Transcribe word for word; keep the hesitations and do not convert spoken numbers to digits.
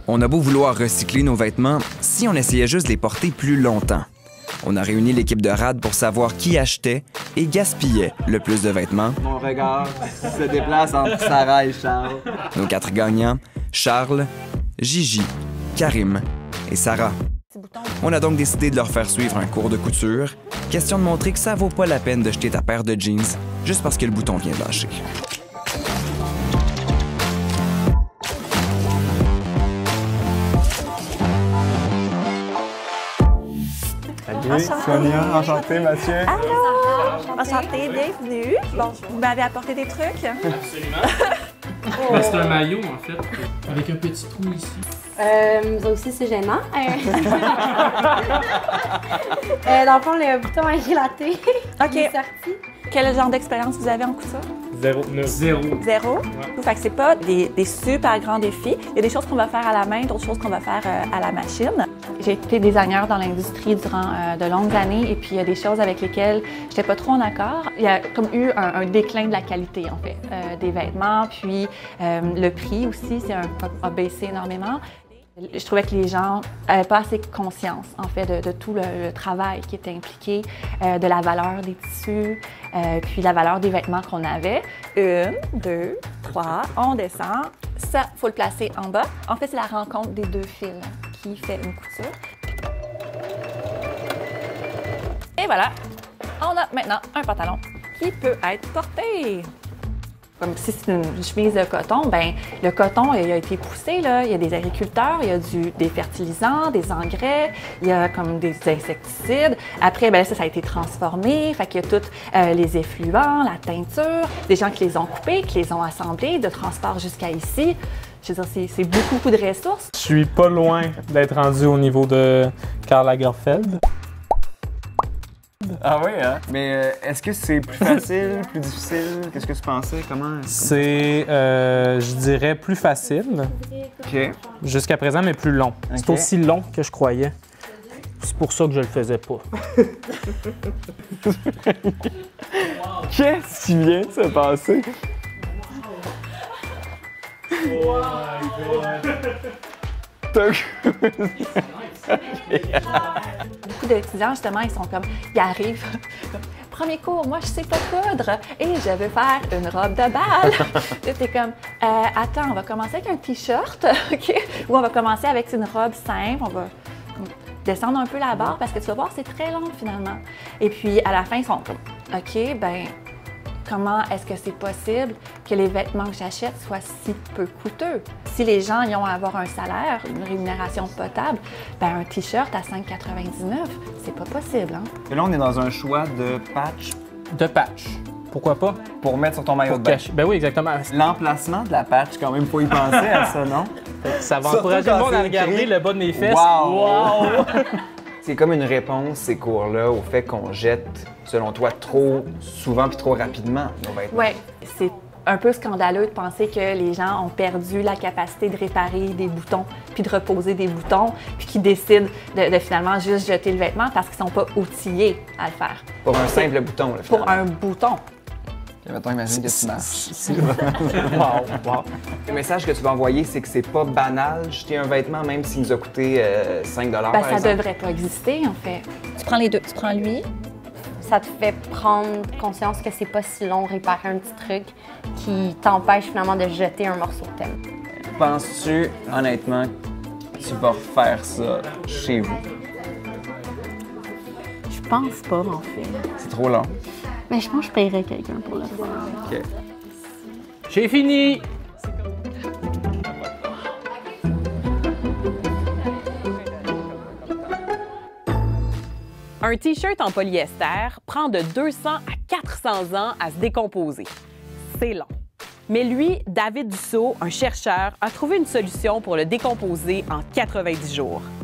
On a beau vouloir recycler nos vêtements, si on essayait juste de les porter plus longtemps. On a réuni l'équipe de R A D pour savoir qui achetait et gaspillait le plus de vêtements. Mon regard se déplace entre Sarah et Charles. Nos quatre gagnants, Charles, Gigi, Karim et Sarah. On a donc décidé de leur faire suivre un cours de couture, question de montrer que ça vaut pas la peine de jeter ta paire de jeans juste parce que le bouton vient de lâcher. Salut, Sonia, enchanté, Mathieu. Allô! Enchantée, bienvenue. Bon, vous m'avez apporté des trucs? Absolument. Oh. C'est un maillot, en fait, avec un petit trou ici. Euh, ça aussi, c'est gênant. Euh... euh, dans le fond, le bouton est éclaté. OK. Il est sorti. Quel genre d'expérience vous avez en couture? Zéro. Neuf. Zéro. Zéro? Ouais. Fait que c'est pas des, des super grands défis. Il y a des choses qu'on va faire à la main, d'autres choses qu'on va faire euh, à la machine. J'ai été designer dans l'industrie durant euh, de longues années et puis il y a des choses avec lesquelles j'étais pas trop en accord. Il y a comme eu un, un déclin de la qualité, en fait, euh, des vêtements. Puis euh, le prix aussi, c'est un, a baissé énormément. Je trouvais que les gens n'avaient pas assez conscience, en fait, de, de tout le, le travail qui était impliqué, euh, de la valeur des tissus, euh, puis la valeur des vêtements qu'on avait. Une, deux, trois, on descend. Ça, il faut le placer en bas. En fait, c'est la rencontre des deux fils qui fait une couture. Et voilà, on a maintenant un pantalon qui peut être porté. Comme si c'est une chemise de coton, ben le coton il a été poussé, là. Il y a des agriculteurs, il y a du, des fertilisants, des engrais, il y a comme des insecticides. Après, ben ça, ça a été transformé, fait qu'il y a tous euh, les effluents, la teinture, des gens qui les ont coupés, qui les ont assemblés, de transport jusqu'à ici. Je veux dire, c'est beaucoup, beaucoup de ressources. Je suis pas loin d'être rendu au niveau de Karl Lagerfeld. Ah oui, hein? Mais euh, est-ce que c'est plus facile, plus difficile? Qu'est-ce que tu pensais? Comment? C'est, euh, je dirais, plus facile. OK. Jusqu'à présent, mais plus long. Okay. C'est aussi long que je croyais. C'est pour ça que je le faisais pas. Qu'est-ce qui vient de se passer? Oh my God! Beaucoup d'étudiants, justement, ils sont comme, ils arrivent, premier cours, moi, je sais pas coudre et je veux faire une robe de bal. T'es comme, euh, attends, on va commencer avec un t-shirt, OK? Ou on va commencer avec une robe simple, on va descendre un peu la barre parce que tu vas voir, c'est très long, finalement. Et puis, à la fin, ils sont comme, OK, ben comment est-ce que c'est possible que les vêtements que j'achète soient si peu coûteux? Si les gens y ont à avoir un salaire, une rémunération potable, ben un t-shirt à cinq quatre-vingt-dix-neuf, c'est pas possible, hein? Et là, on est dans un choix de patch De patch. Pourquoi pas? pour mettre sur ton maillot Pour de bain. cacher. Ben oui, exactement. L'emplacement de la patch, quand même, faut y penser à ça, non? Ça va Surtout encourager quand le monde à c'est regarder écrit. le bas de mes fesses. Wow! Wow! C'est comme une réponse, ces cours-là, au fait qu'on jette, selon toi, trop souvent puis trop rapidement nos vêtements. Oui, c'est un peu scandaleux de penser que les gens ont perdu la capacité de réparer des boutons puis de reposer des boutons puis qu'ils décident de, de finalement juste jeter le vêtement parce qu'ils sont pas outillés à le faire. Pour un simple bouton, là, Pour finalement. un bouton. Et mettons, imagine que tu marches. C'est- wow, wow. Le message que tu vas envoyer, c'est que c'est pas banal jeter un vêtement, même s'il nous a coûté euh, cinq dollars Ben, par ça exemple. devrait pas exister, en fait. Tu prends les deux. Tu prends lui. Ça te fait prendre conscience que c'est pas si long réparer un petit truc qui t'empêche finalement de jeter un morceau de thème. Penses-tu, honnêtement, que tu vas refaire ça chez vous? Je pense pas, en fait. C'est trop long. Mais je pense que je paierais quelqu'un pour le faire. OK. J'ai fini! Un T-shirt en polyester prend de deux cents à quatre cents ans à se décomposer. C'est long. Mais lui, David Dussault, un chercheur, a trouvé une solution pour le décomposer en quatre-vingt-dix jours.